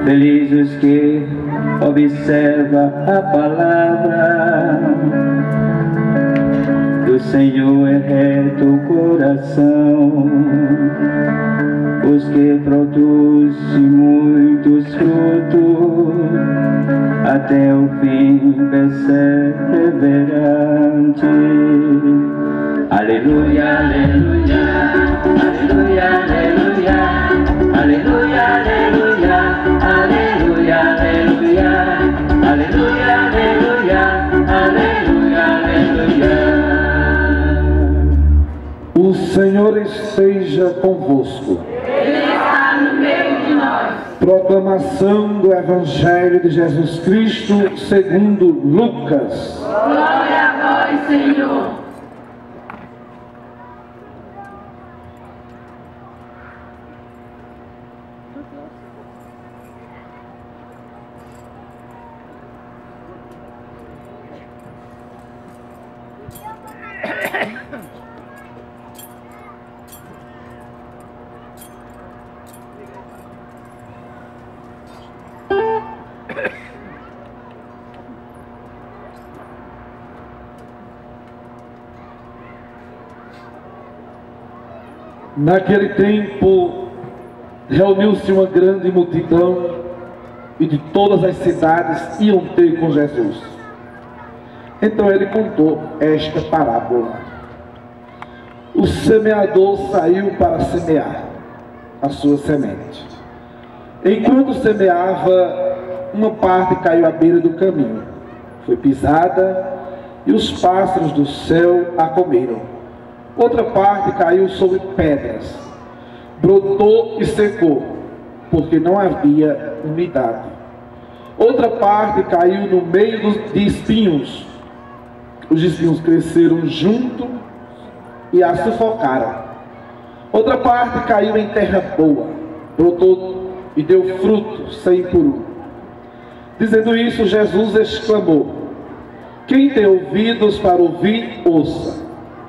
Felizes os que observam a palavra do Senhor, é reto o coração, os que produzem muitos frutos, até o fim perseverante. Aleluia, aleluia, aleluia, aleluia, aleluia, aleluia, aleluia, aleluia, aleluia, aleluia, aleluia. O Senhor esteja convosco. Ele está no meio de nós. Proclamação do Evangelho de Jesus Cristo segundo Lucas. Glória a vós, Senhor. Naquele tempo, reuniu-se uma grande multidão e de todas as cidades iam ter com Jesus. Então ele contou esta parábola. O semeador saiu para semear a sua semente. Enquanto semeava, uma parte caiu à beira do caminho. Foi pisada e os pássaros do céu a comeram. Outra parte caiu sobre pedras, brotou e secou, porque não havia umidade. Outra parte caiu no meio de espinhos. Os espinhos cresceram junto e a sufocaram. Outra parte caiu em terra boa, brotou e deu fruto, 100 por 1. Dizendo isso, Jesus exclamou: quem tem ouvidos para ouvir, ouça.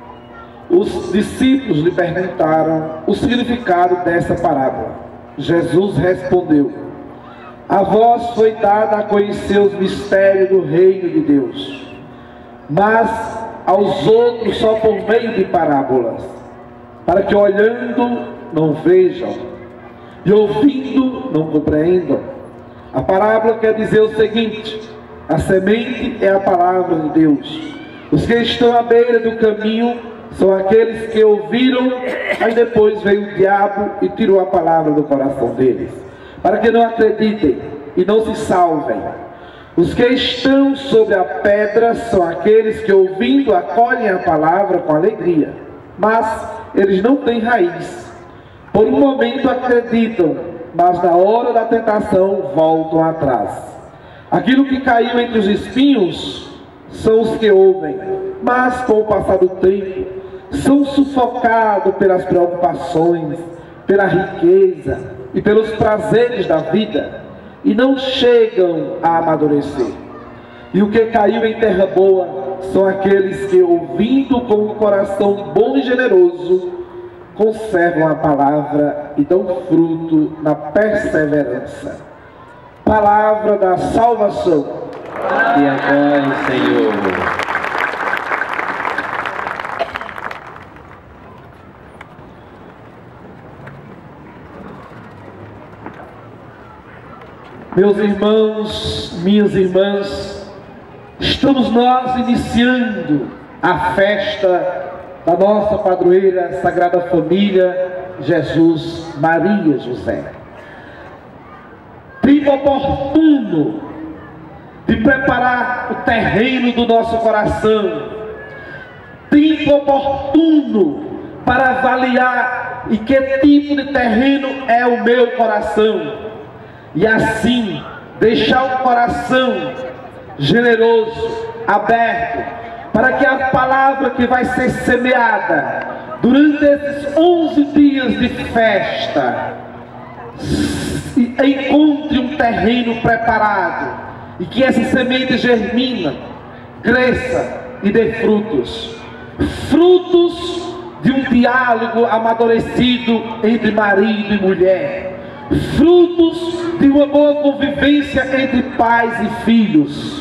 Os discípulos lhe perguntaram o significado dessa parábola. Jesus respondeu: a vós foi dada a conhecer os mistérios do reino de Deus, mas aos outros só por meio de parábolas, para que olhando não vejam e ouvindo não compreendam. A parábola quer dizer o seguinte: a semente é a palavra de Deus. Os que estão à beira do caminho são aqueles que ouviram, mas depois veio o diabo e tirou a palavra do coração deles, para que não acreditem e não se salvem. Os que estão sobre a pedra são aqueles que, ouvindo, acolhem a palavra com alegria, mas eles não têm raiz. Por um momento acreditam, mas na hora da tentação voltam atrás. Aquilo que caiu entre os espinhos são os que ouvem, mas com o passar do tempo são sufocados pelas preocupações, pela riqueza e pelos prazeres da vida, e não chegam a amadurecer. E o que caiu em terra boa são aqueles que, ouvindo com um coração bom e generoso, conservam a palavra e dão fruto na perseverança. Palavra da salvação. E agora, Senhor. Meus irmãos, minhas irmãs, estamos nós iniciando a festa da nossa padroeira Sagrada Família, Jesus, Maria, José. Tempo oportuno de preparar o terreno do nosso coração. Tempo oportuno para avaliar em que tipo de terreno é o meu coração. E assim, deixar o coração generoso, aberto, para que a palavra que vai ser semeada durante esses 11 dias de festa encontre um terreno preparado, e que essa semente germina, cresça e dê frutos. Frutos de um diálogo amadurecido entre marido e mulher. frutos de uma boa convivência entre pais e filhos,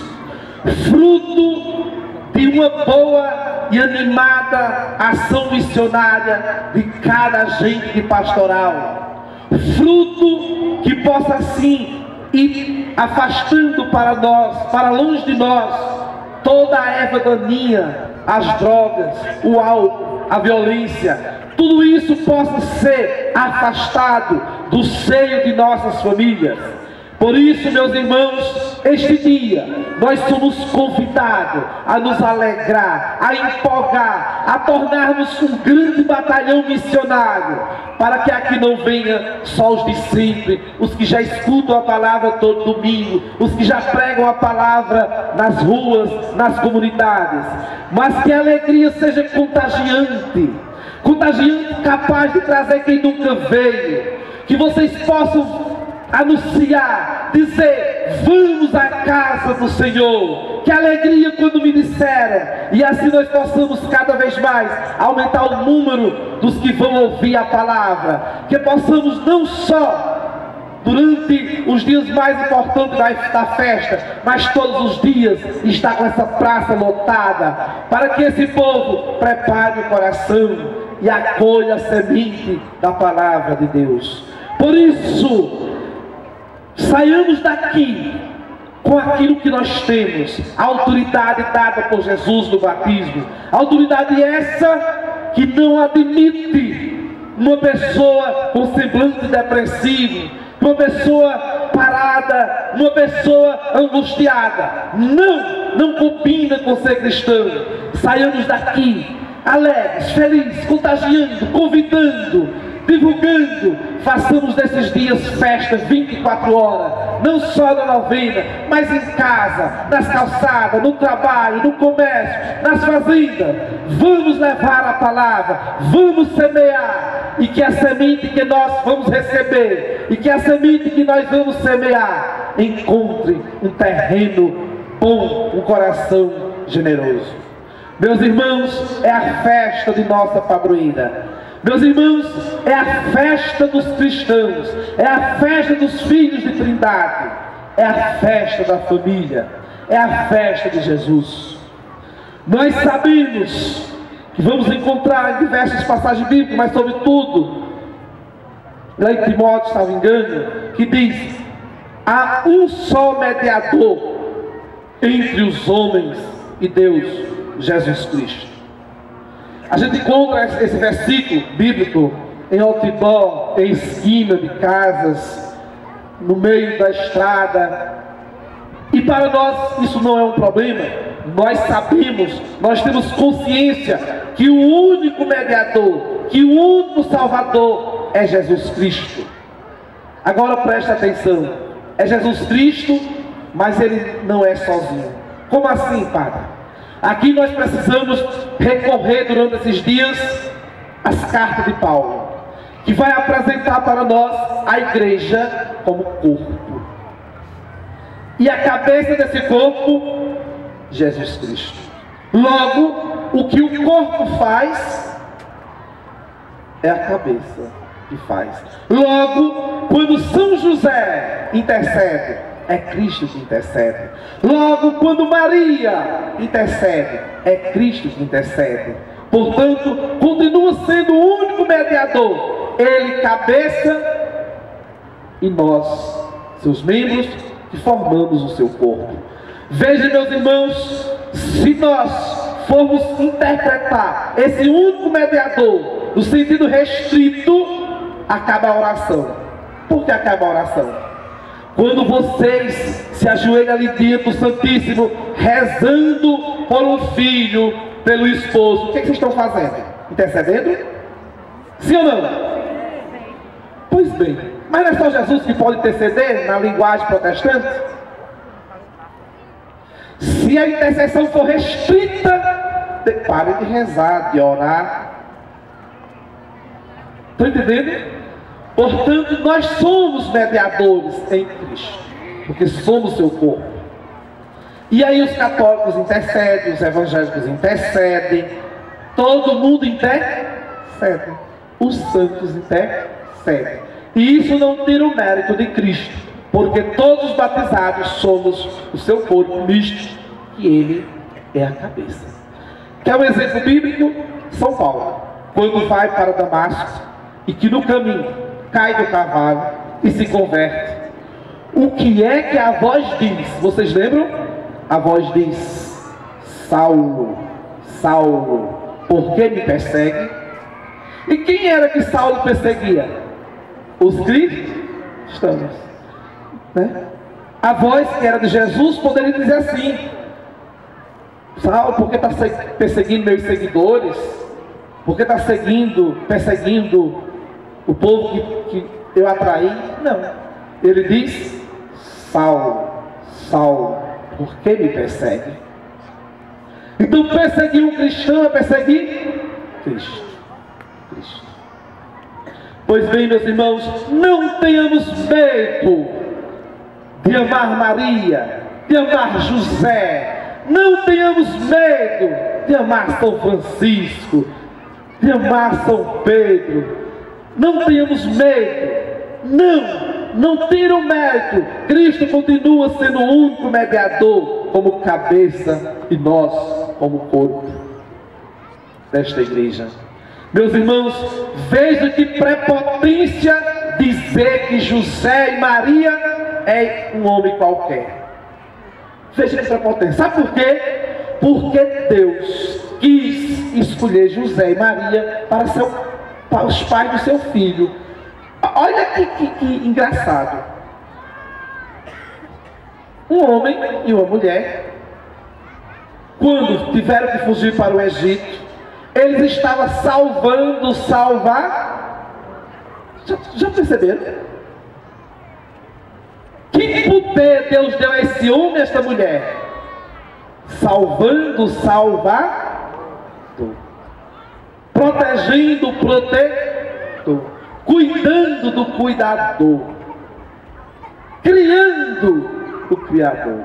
fruto de uma boa e animada ação missionária de cada agente pastoral, fruto que possa assim ir afastando para nós, para longe de nós, toda a erva daninha, as drogas, o álcool, a violência, tudo isso possa ser afastado do seio de nossas famílias. Por isso, meus irmãos, este dia nós somos convidados a nos alegrar, a empolgar, a tornarmos um grande batalhão missionário, para que aqui não venha só os de sempre, os que já escutam a palavra todo domingo, os que já pregam a palavra nas ruas, nas comunidades, mas que a alegria seja contagiante, capaz de trazer quem nunca veio, que vocês possam anunciar, dizer: vamos à casa do Senhor. Que alegria quando me disseram, e assim nós possamos cada vez mais aumentar o número dos que vão ouvir a palavra, que possamos não só durante os dias mais importantes da festa, mas todos os dias estar com essa praça lotada, para que esse povo prepare o coração e acolha a semente da palavra de Deus. Por isso, saiamos daqui com aquilo que nós temos, a autoridade dada por Jesus no batismo, autoridade essa que não admite uma pessoa com semblante depressivo, uma pessoa parada, uma pessoa angustiada. Não combina com ser cristão. Saiamos daqui alegres, felizes, contagiando, convidando, divulgando. Façamos desses dias festas 24 horas, não só na novena, mas em casa, nas calçadas, no trabalho, no comércio, nas fazendas. Vamos levar a palavra, vamos semear, e que a semente que nós vamos receber, e que a semente que nós vamos semear, encontre um terreno bom, um coração generoso. Meus irmãos, é a festa de nossa padroeira. Meus irmãos, é a festa dos cristãos, é a festa dos filhos de Trindade, é a festa da família, é a festa de Jesus. Nós sabemos que vamos encontrar em diversas passagens bíblicas, mas sobretudo lá em Timóteo, se não me engano, que diz: há um só mediador entre os homens e Deus, Jesus Cristo. A gente encontra esse versículo bíblico em outdoor, em esquina de casas, no meio da estrada. E para nós isso não é um problema. Nós sabemos, nós temos consciência que o único mediador, que o único Salvador é Jesus Cristo. Agora preste atenção, é Jesus Cristo, mas Ele não é sozinho. Como assim, Padre? Aqui nós precisamos recorrer durante esses dias às cartas de Paulo, que vai apresentar para nós a igreja como corpo. E a cabeça desse corpo, Jesus Cristo. Logo, o que o corpo faz, é a cabeça que faz. Logo, quando São José intercede, é Cristo que intercede. Logo, quando Maria intercede, é Cristo que intercede. Portanto, continua sendo o único mediador. Ele, cabeça, e nós, seus membros, que formamos o seu corpo. Vejam, meus irmãos, se nós formos interpretar esse único mediador no sentido restrito, acaba a oração. Por que acaba a oração? Quando vocês se ajoelham ali diante do Santíssimo, rezando por um filho, pelo esposo, o que vocês estão fazendo? Intercedendo? Sim ou não? Pois bem, mas não é só Jesus que pode interceder na linguagem protestante? Se a intercessão for restrita, pare de rezar, de orar. Estão entendendo? Portanto, nós somos mediadores em Cristo, porque somos seu corpo. E aí os católicos intercedem, os evangélicos intercedem, todo mundo intercede, os santos intercedem. E isso não tira o mérito de Cristo, porque todos os batizados somos o seu corpo misto, que Ele é a cabeça. Quer um exemplo bíblico? São Paulo, quando vai para Damasco, e que no caminho cai do cavalo e se converte. O que é que a voz diz? Vocês lembram? A voz diz: Saulo, Saulo, por que me persegue? E quem era que Saulo perseguia? Os cristãos, né? A voz que era de Jesus poderia dizer assim: Saulo, por que está perseguindo meus seguidores? Por que está perseguindo o povo que eu atraí? Não. Ele diz: Saulo, Saulo, por que me persegue? Então perseguir um cristão é perseguir Cristo. Cristo. Pois bem, meus irmãos, não tenhamos medo de amar Maria, de amar José. Não tenhamos medo de amar São Francisco, de amar São Pedro. Não tenhamos medo. Não tira o mérito. Cristo continua sendo o único mediador, como cabeça, e nós como corpo desta igreja. Meus irmãos, veja que prepotência dizer que José e Maria é um homem qualquer. Veja que prepotência. Sabe por quê? Porque Deus quis escolher José e Maria para os pais do seu filho. Olha que engraçado. Um homem e uma mulher, quando tiveram que fugir para o Egito, eles estavam salvar. Já perceberam? Que poder Deus deu a esse homem e a esta mulher? Salvando o Salvador, protegendo o protetor, cuidando do cuidador, criando o Criador.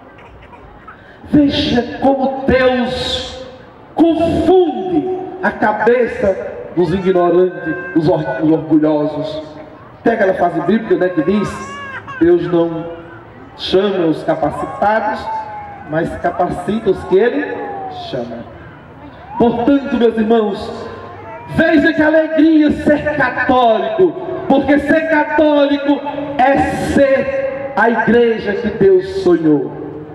Veja como Deus confunde a cabeça dos ignorantes, dos orgulhosos. Tem aquela frase bíblica, né, que diz: Deus não chama os capacitados, mas capacita os que Ele chama. Portanto, meus irmãos, veja que alegria ser católico, porque ser católico é ser a igreja que Deus sonhou.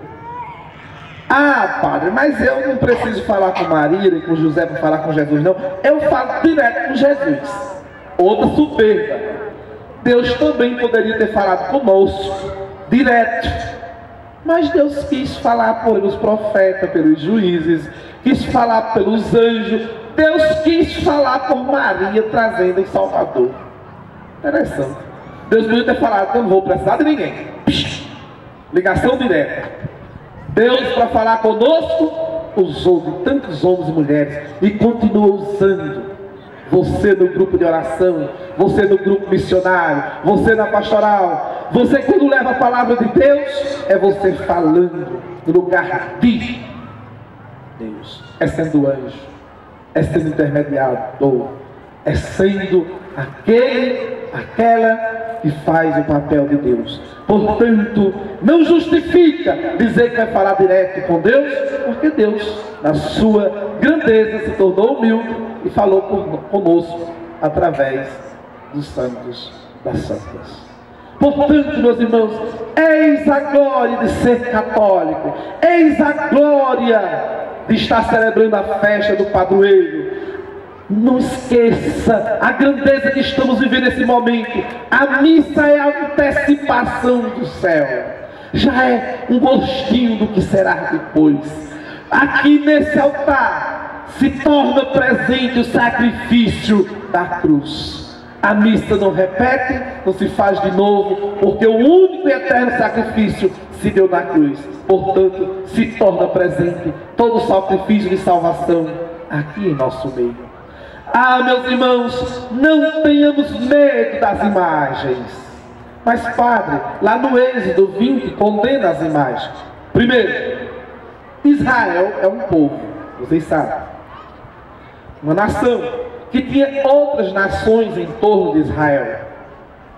Ah, padre, mas eu não preciso falar com Maria e com José para falar com Jesus, não. Eu falo direto com Jesus. Outra soberba. Deus também poderia ter falado conosco, direto. Mas Deus quis falar pelos profetas, pelos juízes, quis falar pelos anjos. Deus quis falar por Maria, trazendo em Salvador. Interessante. Deus poderia ter falado: eu não vou precisar de ninguém. Ligação direta. Deus, para falar conosco, usou de tantos homens e mulheres, e continua usando. Você no grupo de oração, você no grupo missionário, você na pastoral, você quando leva a palavra de Deus, é você falando no lugar de Deus. É sendo anjo, é sendo intermediador, é sendo aquela que faz o papel de Deus. Portanto, não justifica dizer que vai falar direto com Deus, porque Deus, na sua grandeza, se tornou humilde e falou conosco através dos santos, das santas. Portanto, meus irmãos, eis a glória de ser católico, eis a glória de estar celebrando a festa do padroeiro. Não esqueça a grandeza que estamos vivendo nesse momento. A missa é a antecipação do céu, já é um gostinho do que será depois. Aqui nesse altar se torna presente o sacrifício da cruz. A missa não repete, não se faz de novo, porque o único e eterno sacrifício se deu na cruz. Portanto, se torna presente todo o sacrifício de salvação aqui em nosso meio. Ah, meus irmãos, não tenhamos medo das imagens. Mas, padre, lá no Êxodo 20 condena as imagens. Primeiro, Israel é um povo, vocês sabem, uma nação que tinha outras nações em torno de Israel.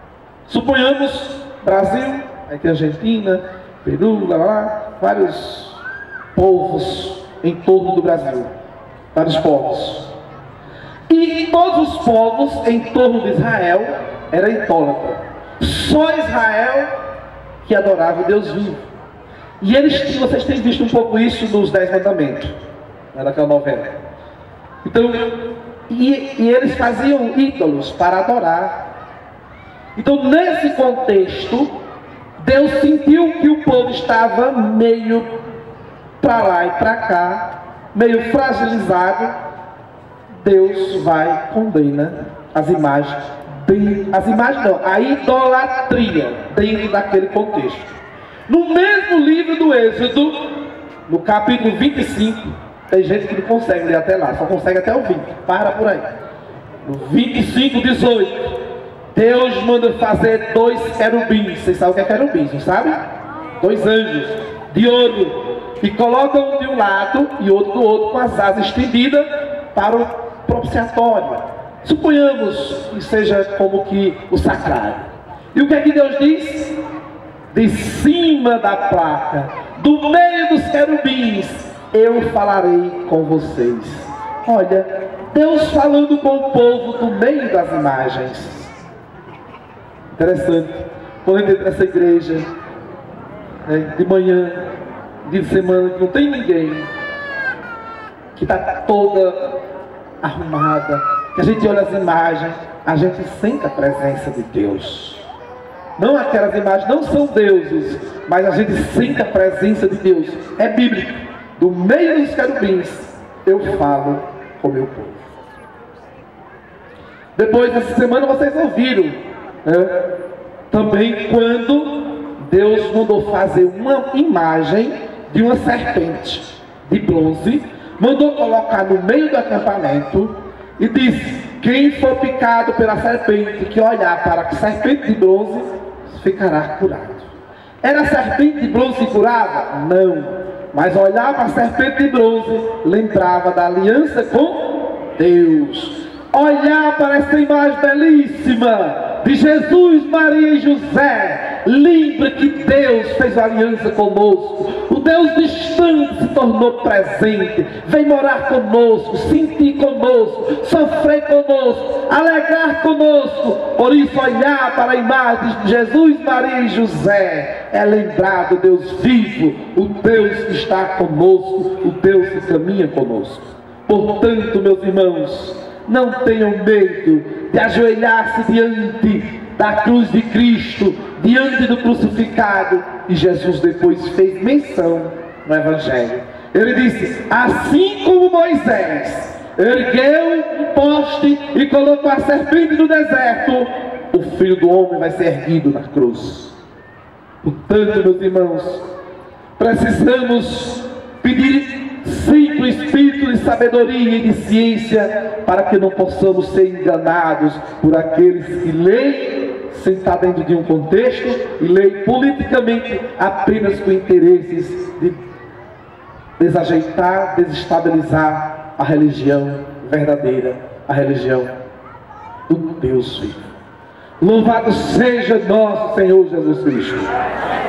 Suponhamos Brasil, aí tem Argentina, Peru, vários povos em torno do Brasil, vários povos. E todos os povos em torno de Israel eram idólatras. Só Israel que adorava o Deus vivo. E vocês têm visto um pouco isso nos 10 Mandamentos, naquela novela. Então, e eles faziam ídolos para adorar. Então, nesse contexto, Deus sentiu que o povo estava meio para lá e para cá, meio fragilizado. Deus vai condena as imagens, a idolatria dentro daquele contexto. No mesmo livro do Êxodo, no capítulo 25, tem gente que não consegue ler até lá, só consegue até o 20, para por aí. No 25, 18, Deus manda fazer 2 querubins. Vocês sabem o que é querubins, não sabem? 2 anjos de ouro, e colocam um de um lado e outro do outro, com as asas estendidas para o propiciatório. Suponhamos que seja como que o sacrário. E o que é que Deus diz? De cima da placa, do meio dos querubins, eu falarei com vocês. Olha, Deus falando com o povo do meio das imagens. Interessante. Quando eu entro nessa igreja, de manhã, dia de semana, que não tem ninguém, que está toda arrumada, que a gente olha as imagens, a gente sente a presença de Deus. Não aquelas imagens, não são deuses, mas a gente sente a presença de Deus. É bíblico. Do meio dos querubins, eu falo com o meu povo. Depois dessa semana vocês ouviram, também quando Deus mandou fazer uma imagem de uma serpente de bronze, mandou colocar no meio do acampamento e disse: quem for picado pela serpente, que olhar para a serpente de bronze, ficará curado. Era a serpente de bronze que curava? Não. Mas olhar para a serpente de bronze lembrava da aliança com Deus. Olhar para essa imagem belíssima de Jesus, Maria e José, lembra que Deus fez aliança conosco. O Deus distante se tornou presente, vem morar conosco, sentir conosco, sofrer conosco, alegrar conosco. Por isso, olhar para a imagem de Jesus, Maria e José é lembrar do Deus vivo, o Deus que está conosco, o Deus que caminha conosco. Portanto, meus irmãos, não tenham medo de ajoelhar-se diante da cruz de Cristo, diante do crucificado. E Jesus depois fez menção no Evangelho. Ele disse: assim como Moisés ergueu um poste e colocou a serpente no deserto, o Filho do Homem vai ser erguido na cruz. Portanto, meus irmãos, precisamos pedir sempre o espírito de sabedoria e de ciência, para que não possamos ser enganados por aqueles que leem sem estar dentro de um contexto e leem politicamente apenas com interesses de desajeitar, desestabilizar a religião verdadeira, a religião do Deus vivo. Louvado seja nosso Senhor Jesus Cristo.